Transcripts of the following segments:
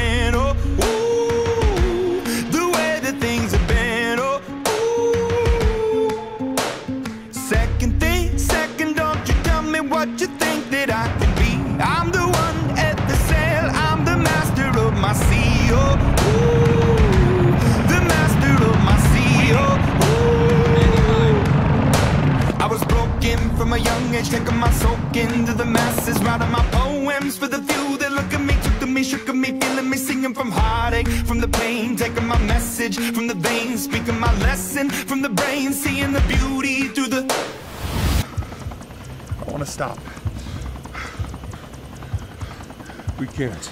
been. Oh, ooh, the way that things have been. Oh, ooh. Second, don't you tell me what you think that I can be. I'm the one at the sail, I'm the master of my sea. Oh, ooh, the master of my sea. Oh, ooh. I was broken from a young age, taking my soak into the masses, writing my poems for the few that look at me, took to me, shook at me, feeling me, singing from heartache, from the pain, taking my message from the veins, speaking my lesson from the brain, seeing the beauty through the... I want to stop. We can't.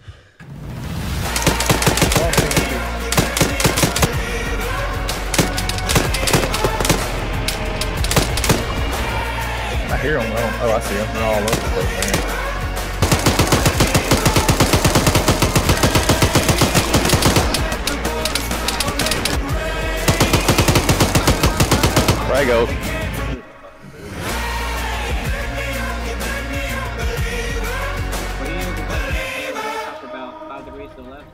I hear them. Oh, I see them. They're all over the place, man. There I go. About 5 degrees to the left.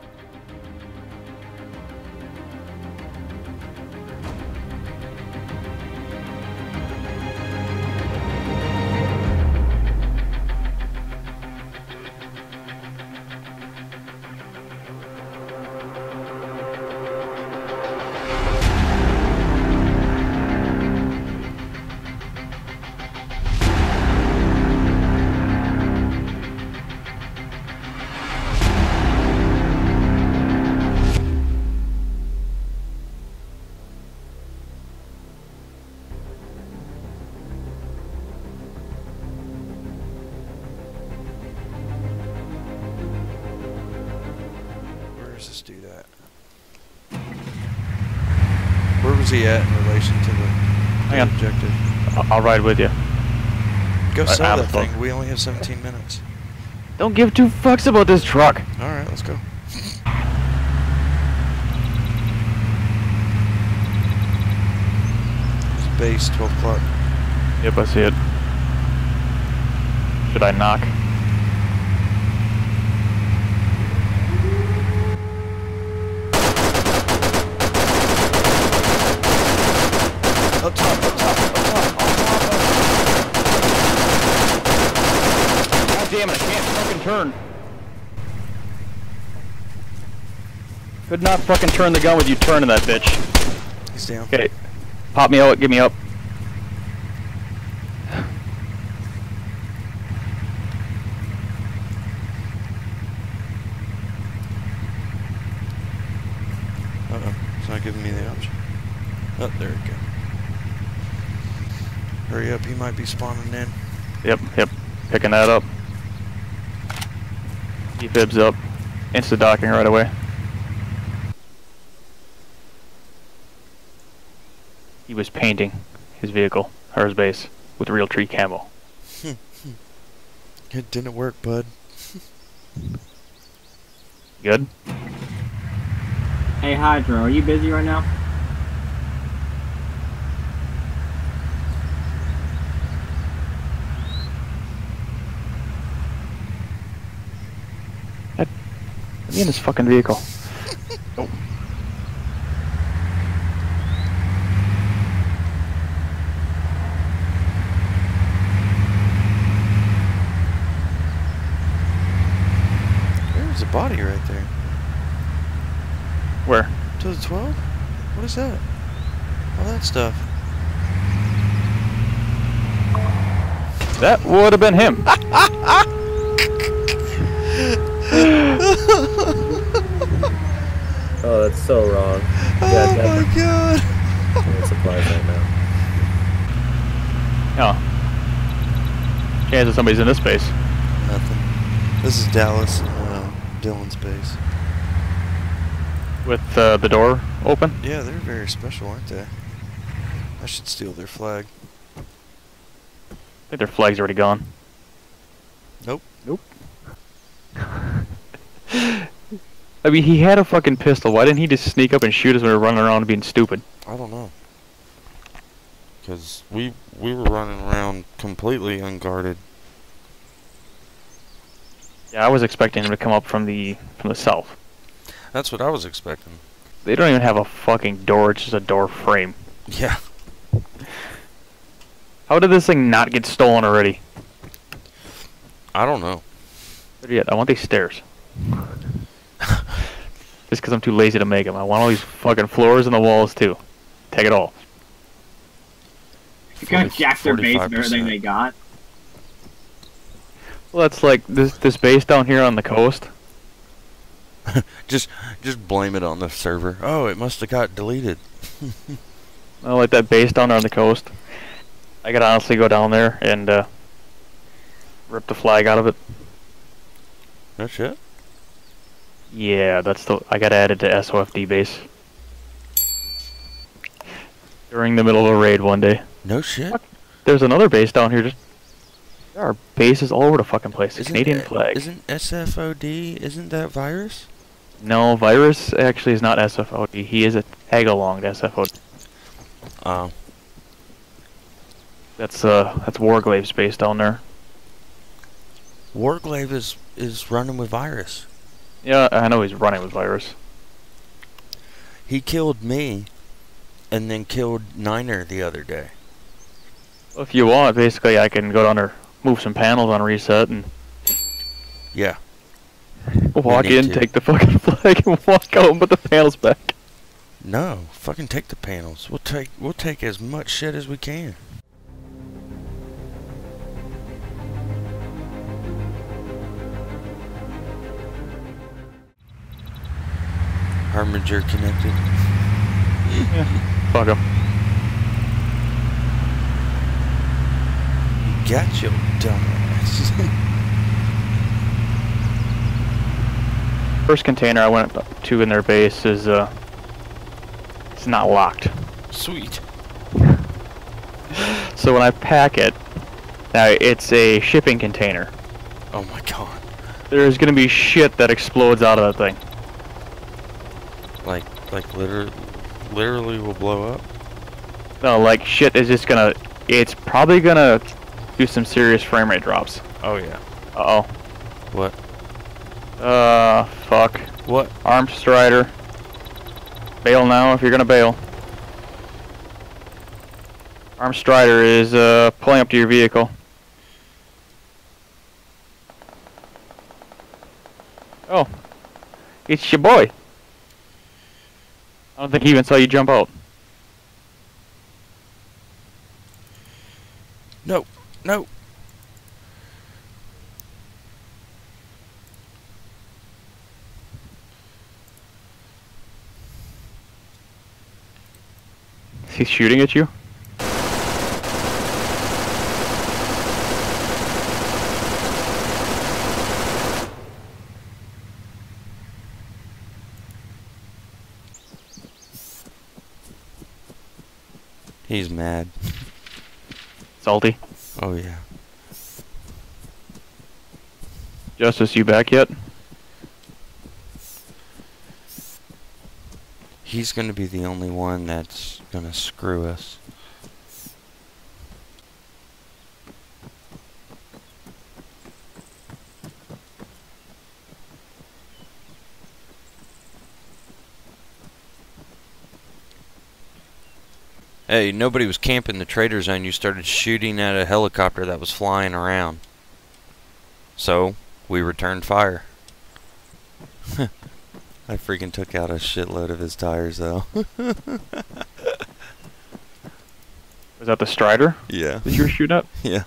This dude at? Where was he at in relation to the objective? I'll ride with you. Go sell that thing. We only have 17 minutes. Don't give two fucks about this truck. Alright, let's go. It's base, 12 o'clock. Yep, I see it. Should I knock? Up top. God damn it, I can't fucking turn. Could not fucking turn the gun with you turning that bitch. He's down. Okay. Pop me out, get me up. Uh-oh, it's not giving me the option. Oh, there we go. Hurry up, he might be spawning in. Yep, picking that up. Defibs up. Insta-docking right away. He was painting his vehicle, or his base, with real tree camo. It didn't work, bud. Good? Hey Hydro, are you busy right now? Let me in this fucking vehicle. Oh. There's a body right there. Where? To the 12? What is that? All that stuff. That would have been him. Oh, that's so wrong. Oh my god. I'm surprised right now. Oh. Chances somebody's in this space. Nothing. This is Dallas and Dillon's base. With the door open? Yeah, they're very special, aren't they? I should steal their flag. I think their flag's already gone. Nope. Nope. I mean, he had a fucking pistol. Why didn't he just sneak up and shoot us when we were running around being stupid? I don't know. Because we were running around completely unguarded. Yeah, I was expecting him to come up from the from the south. That's what I was expecting. They don't even have a fucking door, it's just a door frame. Yeah. How did this thing not get stolen already? I don't know. Better yet, I want these stairs. Just because I'm too lazy to make them. I want all these fucking floors and the walls too. Take it all. You gotta jack their base and everything 45%. they got. Well, that's like this base down here on the coast. Just blame it on the server. Oh, it must have got deleted. Well, like that base down there on the coast. I could honestly go down there and rip the flag out of it. No shit. Yeah, I got added to SOFD base. During the middle of a raid one day. No shit. There's another base down here. There are bases all over the fucking place. The Canadian flag. Isn't SFOD, isn't that virus? No, Virus actually is not SFOD. He is a tag-along to SFOD. Oh. That's Warglave's base down there. Warglaive is running with virus. Yeah, I know he's running with Virus. He killed me, and then killed Niner the other day. Well, if you want, basically, I can go down there, move some panels on reset, and Yeah. walk need in, to. take the fucking flag, and walk out and put the panels back. No, fucking take the panels. We'll take as much shit as we can. Harbinger connected. Yeah, fuck him. You got your dumbass. First container I went to in their base is it's not locked. Sweet. So when I pack it, now it's a shipping container. Oh my god. There's gonna be shit that explodes out of that thing. Like literally will blow up. No, like shit is just gonna. It's probably gonna do some serious frame rate drops. Oh yeah. Uh oh. What? Fuck. What? Armed Strider. Bail now if you're gonna bail. Armed Strider is pulling up to your vehicle. Oh. It's your boy. I don't think he even saw you jump out. No. No. Is he shooting at you? He's mad. Salty. Oh yeah. Justice, you back yet? He's gonna be the only one that's gonna screw us. Hey, nobody was camping the trader zone. You started shooting at a helicopter that was flying around. So, we returned fire. I freaking took out a shitload of his tires, though. Was that the Strider Yeah. that you were shooting at? Yeah.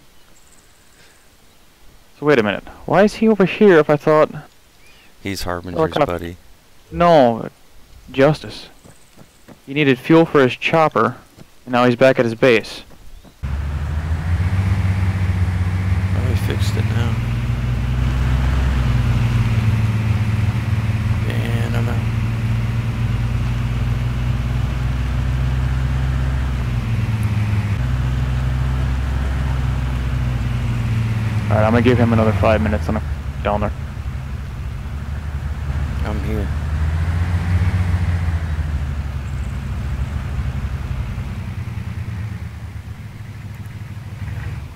So wait a minute. Why is he over here if I thought... He's Harbinger's kind of- buddy. No, Justice. He needed fuel for his chopper, and now he's back at his base. Oh, he fixed it now. And I'm out. Alright, I'm gonna give him another 5 minutes on down there. I'm here.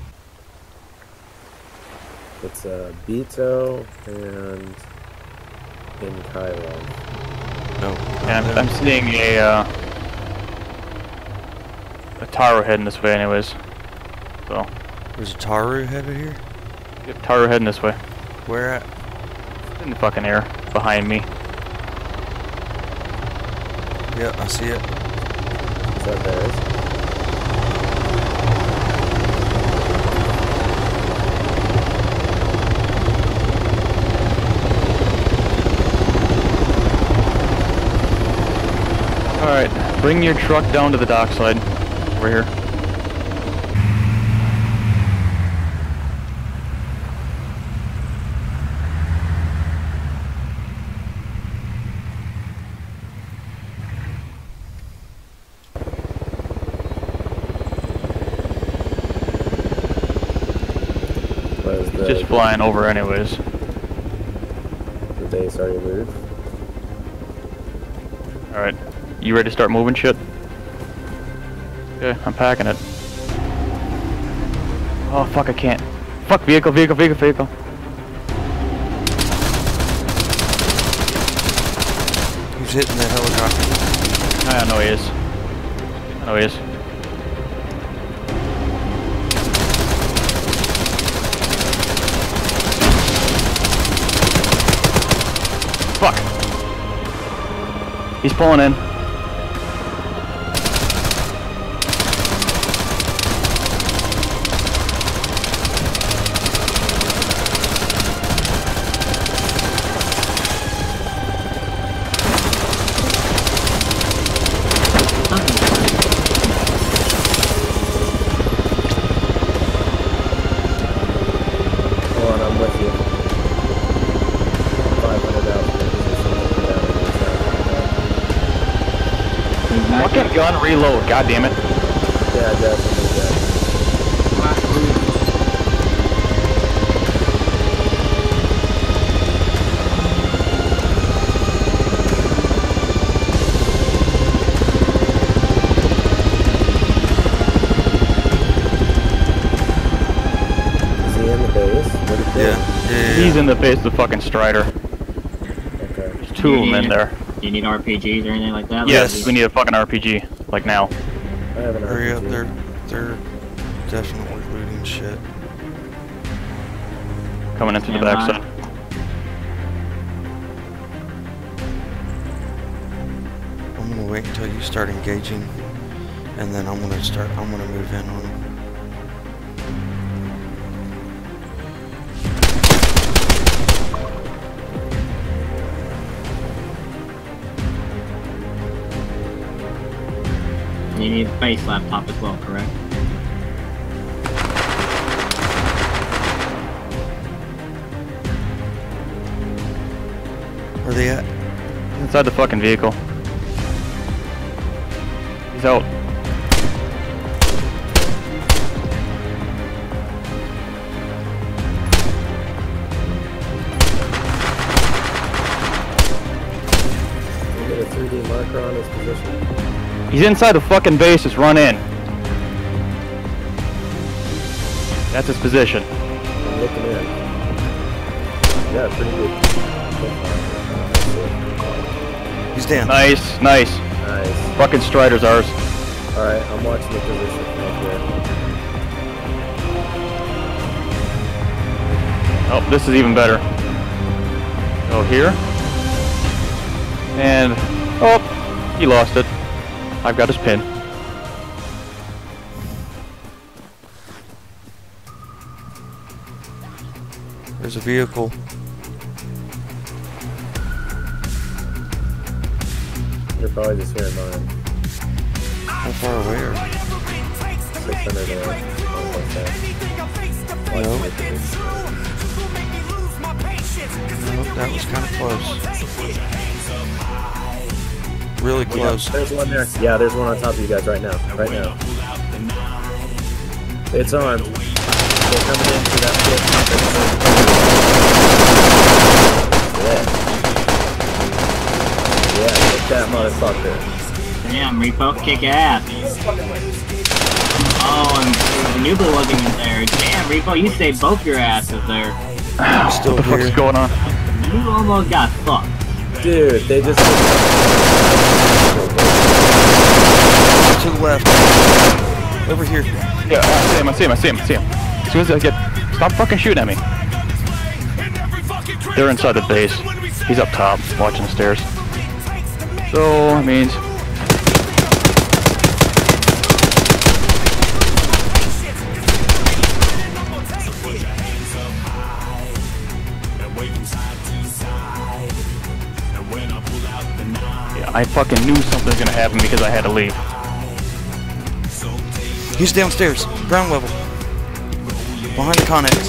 It's Beto and in Cairo. No. Yeah, I'm seeing a Taro heading this way anyways. So. There's a Taru headed here? Yep, Taro heading this way. Where at? In the fucking air. Behind me. Yeah, I see it. Is that theirs? Alright, bring your truck down to the dockside. Over here. Just flying over anyways. The base already moved. Alright. You ready to start moving shit? Okay, I'm packing it. Oh fuck, I can't. Fuck, vehicle. Who's hitting the helicopter? I know he is. Fuck. He's pulling in. Fucking gun reload, god damn it. Yeah, definitely, yeah. Is he in the base? Yeah. He's in the base of the fucking Strider. Okay. There's two of them in there. Do you need RPGs or anything like that? Yes, we need a fucking RPG. Like now. I have an Hurry up, RPG. they're definitely looting shit. Coming into the Stand by. backside. I'm gonna wait until you start engaging, and then I'm gonna move in on them. You need a base laptop as well, correct? Where are they at? Inside the fucking vehicle. He's out. You get a 3D marker on his position. He's inside the fucking base, just run in. That's his position. I'm looking in. Yeah, pretty good. He's down. Nice, nice. Nice. Fucking Strider's ours. Alright, I'm watching the position from up here. Oh, this is even better. Go here. And, oh, he lost it. I've got his pin. There's a vehicle. You're probably just hearing mine. How far away are you? 600 away. Almost there. No. Watching the position. No, that was kind of close. Really close. There's one there. Yeah, there's one on top of you guys right now. Right now. It's armed. They're coming into that pit. Yeah. Yeah, hit that motherfucker. Damn, Repo, kick ass. Oh, and Nuba wasn't even there. Damn, Repo, you saved both your asses there. Still What the fuck's here. going on? You almost got fucked. Dude, they just... To the left. Over here. Yeah, I see him. As soon as I get... Stop fucking shooting at me. They're inside the base. He's up top, watching the stairs. So, that means... Yeah, I fucking knew something was gonna happen because I had to leave. He's downstairs. Ground level. Behind the Connex.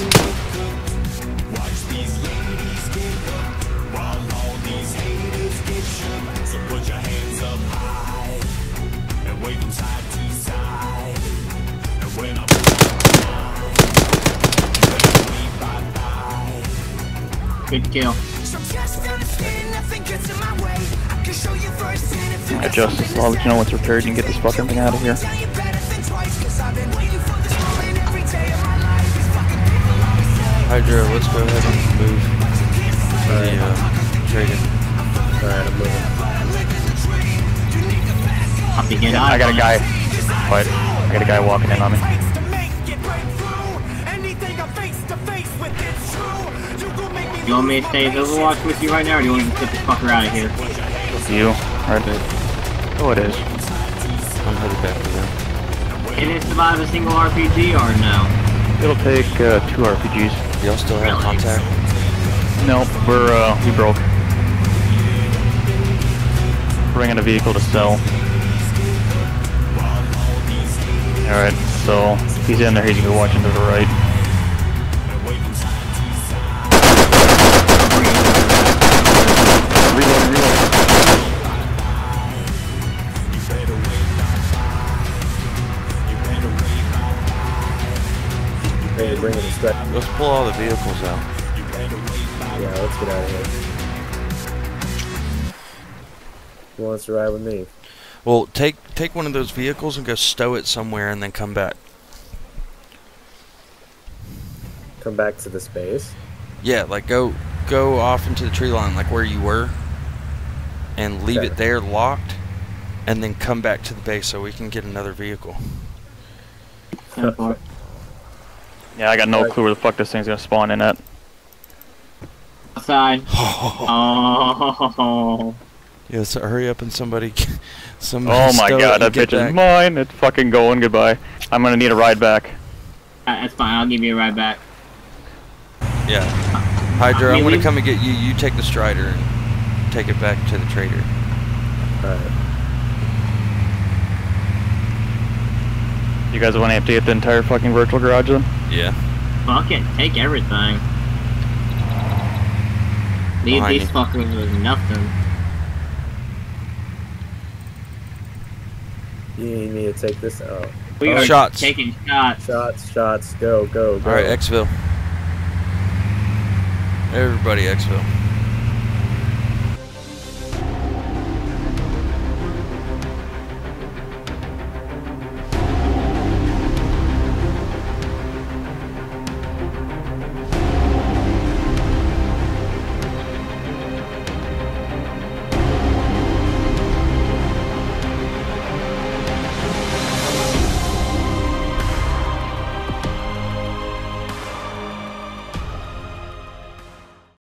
Good kill. Alright, Justice, I'll let you know once repaired. You can get this fucking thing out of here. Hydra, let's go ahead and move the trader. Alright, I'm moving. I got a guy. What? I got a guy walking in on me. You want me to stay Overwatch with you right now, or do you want me to get this fucker out of here? You, right there. Oh, it is. I'm headed back to them. Can it survive a single RPG, or no? It'll take 2 RPGs. Y'all still have contact? Nope, we broke. Bringing a vehicle to sell. Alright, so he's in there, he's gonna be watching to the right. Reload. Ready to bring it to strike. Let's pull all the vehicles out. Yeah, let's get out of here. Who wants to ride with me? Well, take one of those vehicles and go stow it somewhere and then come back. Come back to the space? Yeah, like go off into the tree line like where you were and leave it there locked and then come back to the base so we can get another vehicle. Yeah, I got no clue where the fuck this thing's gonna spawn in at. Outside. Oh. Yeah, so hurry up and somebody Oh my god, that bitch is mine. It's fucking going. Goodbye. I'm gonna need a ride back. That's fine, I'll give you a ride back. Yeah. Hydra, I'm gonna come and get you. You take the Strider and take it back to the trader. Alright. You guys want to empty the entire fucking virtual garage then? Yeah. Fuck it, take everything. Leave Behind these you. fuckers with nothing. You need me to take this out. We are Shots. taking shots. Shots, go. Alright, Exville. Everybody, Exville.